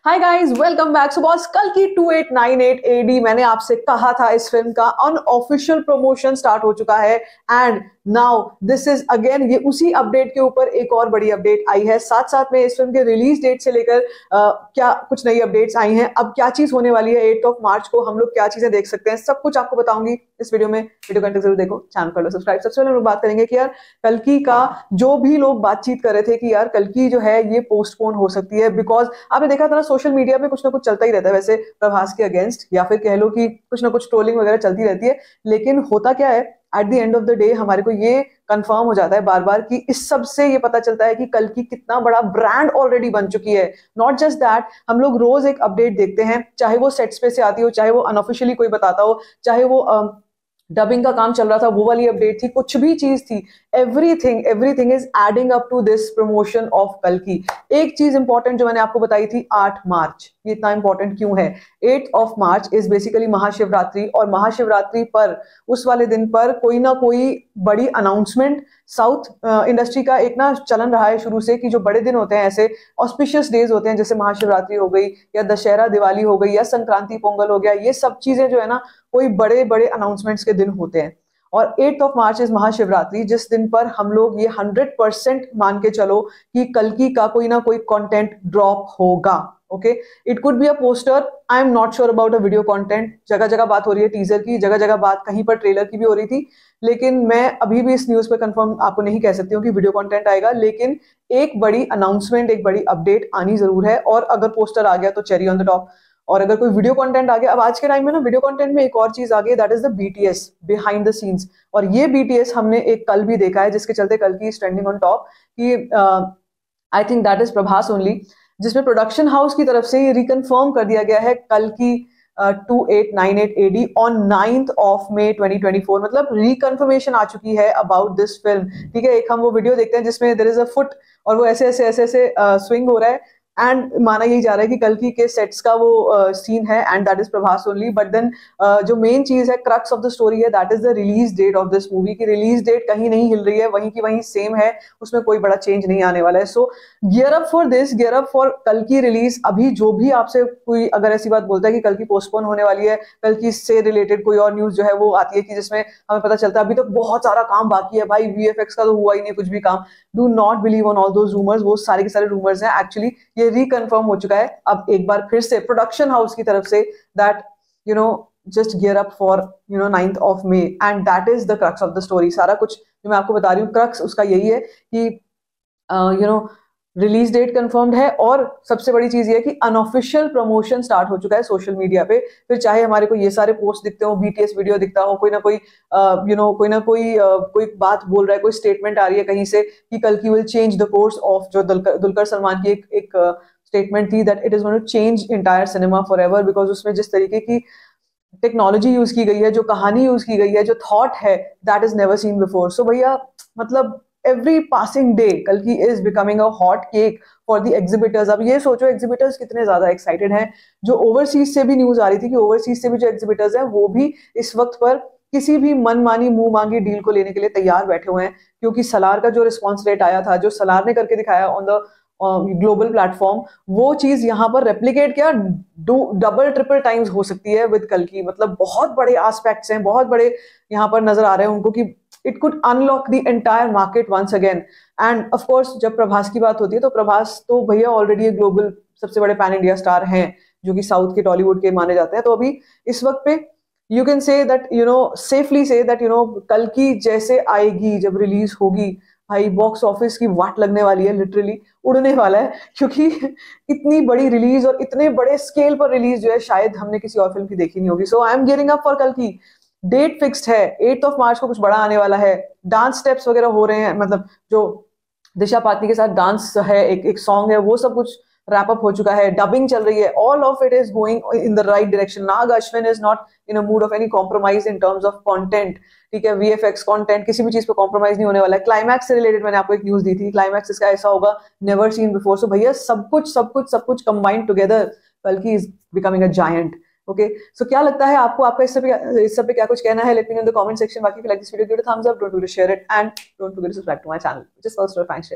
हाय guys, welcome back. So boss, कल की 2898 AD मैंने आपसे कहा था इस फिल्म का अनऑफिशियल प्रमोशन स्टार्ट हो चुका है and now this is again, ये उसी अपडेट के ऊपर एक और बड़ी अपडेट आई है। साथ साथ में इस फिल्म के रिलीज डेट से लेकर क्या कुछ नई अपडेट्स आई हैं, अब क्या चीज होने वाली है 8 मार्च को, हम लोग क्या चीजें देख सकते हैं, सब कुछ आपको बताऊंगी इस वीडियो में। वीडियो कंटेंट जरूर देखो, चैनल कर लो सब्सक्राइब। सबसे पहले हम लोग बात करेंगे कि यार कल्कि का जो भी लोग बातचीत कर रहे थे कि यार कल्कि जो है ये पोस्टपोन हो सकती है, बिकॉज आपने देखा था ना सोशल मीडिया पे कुछ ना कुछ चलता ही रहता है वैसे प्रभास के अगेंस्ट, या फिर कह लो कि कुछ ना कुछ ट्रोलिंग वगैरह चलती रहती है। लेकिन होता क्या है, at the end of the day हमारे को ये कंफर्म हो जाता है बार बार कि इस सब से ये पता चलता है कि कल्कि कितना बड़ा ब्रांड ऑलरेडी बन चुकी है। नॉट जस्ट दैट, हम लोग रोज एक अपडेट देखते हैं, चाहे वो सेट्स पे से आती हो, चाहे वो अनऑफिशियली कोई बताता हो, चाहे वो डबिंग का काम चल रहा था वो वाली अपडेट थी, कुछ भी चीज थी, everything is adding up to this promotion of कल्कि। एक चीज इंपॉर्टेंट जो मैंने आपको बताई थी 8 मार्च, ये इतना इंपॉर्टेंट क्यों है? 8 मार्च इज बेसिकली महाशिवरात्रि, और महाशिवरात्रि पर उस वाले दिन पर कोई ना कोई बड़ी अनाउंसमेंट, साउथ इंडस्ट्री का एक ना चलन रहा है शुरू से कि जो बड़े दिन होते हैं, ऐसे ऑस्पिशियस डेज होते हैं, जैसे महाशिवरात्रि हो गई या दशहरा दिवाली हो गई या संक्रांति पोंगल हो गया, ये सब चीजें जो है ना कोई बड़े बड़े अनाउंसमेंट्स के दिन होते हैं। और 8 मार्च इज महाशिवरात्रि, जिस दिन पर हम लोग ये 100% मान के चलो कि कल्कि का कोई ना कोई कंटेंट ड्रॉप होगा। Okay, it could be a poster, I am not sure about a video content. जगह जगह बात हो रही है टीजर की, जगह जगह बात कहीं पर ट्रेलर की भी हो रही थी, लेकिन मैं अभी भी इस न्यूज पे कंफर्म आपको नहीं कह सकती हूँ कि वीडियो कंटेंट आएगा। लेकिन एक बड़ी अनाउंसमेंट, एक बड़ी अपडेट आनी जरूर है, और अगर पोस्टर आ गया तो चेरी ऑन द टॉप, और अगर कोई वीडियो कंटेंट आ गया। अब आज के टाइम में ना वीडियो कंटेंट में एक और चीज आ गई, that is the BTS, behind the scenes. और ये बीटीएस हमने एक कल भी देखा है, जिसके चलते कल की ट्रेंडिंग ऑन टॉप कि I think that is Prabhas only, जिसमें प्रोडक्शन हाउस की तरफ से ये रिकन्फर्म कर दिया गया है कल की 2898 एडी ऑन 9 मई 2024, मतलब रिकन्फर्मेशन आ चुकी है अबाउट दिस फिल्म। ठीक है, एक हम वो वीडियो देखते हैं जिसमें देयर इज अ फुट और वो ऐसे ऐसे ऐसे ऐसे स्विंग हो रहा है, एंड माना यही जा रहा है कि कल्कि के सेट्स का वो सीन है, and that is Prabhas only. But then जो मेन चीज है, क्रक्स ऑफ द स्टोरी है, that is the release date of this movie की। रिलीज डेट कहीं नहीं हिल रही है, वहीं की वहीं सेम है, उसमें कोई बड़ा चेंज नहीं आने वाला है। So gear up for this, gear up for कल्कि रिलीज। अभी जो भी आपसे कोई अगर ऐसी बात बोलता है कि कल्कि पोस्टपोन होने वाली है, कल्कि से रिलेटेड कोई और न्यूज जो है वो आती है कि जिसमें हमें पता चलता है अभी तक बहुत सारा काम बाकी है भाई, वीएफएक्स का तो हुआ ही नहीं कुछ भी काम, do not believe on all those rumours. वो सारे के सारे रूमर्स हैं, एक्चुअली ये रिकन्फर्म हो चुका है अब एक बार फिर से प्रोडक्शन हाउस की तरफ से, that you know just gear up for 9 May, and that is the crux of the story. सारा कुछ जो मैं आपको बता रही हूँ, क्रक्स उसका यही है कि रिलीज डेट कंफर्म्ड है, और सबसे बड़ी चीज ये है कि अनऑफिशियल प्रमोशन स्टार्ट हो चुका है सोशल मीडिया पे। फिर चाहे हमारे को ये सारे पोस्ट दिखते हो, बीटीएस वीडियो दिखता हो, कोई ना कोई कोई बात बोल रहा है, कोई स्टेटमेंट आ रही है कहीं से कि कल्कि will change the course of, जो दुलकर सलमान की एक स्टेटमेंट थी that it is going to change entire cinema forever, because उसमें जिस तरीके की टेक्नोलॉजी यूज की गई है, जो कहानी यूज की गई है, जो थॉट है, that is never seen before. So भैया मतलब एवरी पासिंग डे कल्कि is becoming a hot cake for the exhibitors. अब ये सोचो एग्जिबिटर्स कितने ज्यादा एक्साइटेड हैं। जो ओवरसीज से भी न्यूज आ रही थी कि ओवरसीज से भी जो एग्जिबिटर्स हैं वो भी इस वक्त पर किसी भी मनमानी मुंह मांगी डील को लेने के लिए तैयार बैठे हुए हैं, क्योंकि सलार का जो रिस्पॉन्स रेट आया था, जो सलार ने करके दिखाया ऑन द ग्लोबल प्लेटफॉर्म, वो चीज यहाँ पर रेप्लिकेट क्या डबल ट्रिपल टाइम्स हो सकती है विद कल्कि। मतलब बहुत बड़े एस्पेक्ट्स हैं, बहुत बड़े यहाँ पर नजर आ रहे हैं उनको कि it could unlock the entire market once again. And of course जब प्रभास की बात होती है तो प्रभास तो भैया ऑलरेडी ग्लोबल सबसे बड़े पैन इंडिया स्टार हैं, जो कि साउथ के टॉलीवुड के माने जाते हैं। तो अभी इस वक्त पे you can say that safely say that कल्कि जैसे आएगी, जब रिलीज होगी भाई, बॉक्स ऑफिस की वाट लगने वाली है, लिटरली उड़ने वाला है, क्योंकि इतनी बड़ी रिलीज और इतने बड़े स्केल पर रिलीज जो है शायद हमने किसी और फिल्म की देखी नहीं होगी। So I am gearing up for कल्कि। डेट फिक्स्ड है 8 मार्च को, कुछ बड़ा आने वाला है, डांस स्टेप्स वगैरह हो रहे हैं, मतलब जो दिशा पाटनी के साथ डांस है, एक सॉन्ग है, वो सब कुछ रैप अप हो चुका है, डबिंग चल रही है, all of it is going in the right direction. Nag Ashwin is not in a mood of any compromise in terms of content. ठीक है, वीएफएक्स कंटेंट किसी भी चीज पे कॉम्प्रोमाइज नहीं होने वाला है। क्लाइमैक्स से रिलेटेड मैंने आपको एक न्यूज दी थी, क्लाइमैक्स इसका ऐसा होगा नेवर सीन बिफोर। सो भैया सब कुछ कंबाइंड टुगेदर, कल्कि is becoming a giant. Okay, so क्या लगता है आपको, आपका इस सब पे क्या कुछ कहना है? Let me know in the comment section. बाकी like this video, give it a thumbs up, don't forget to share it, and don't forget to subscribe to my channel, just for fans.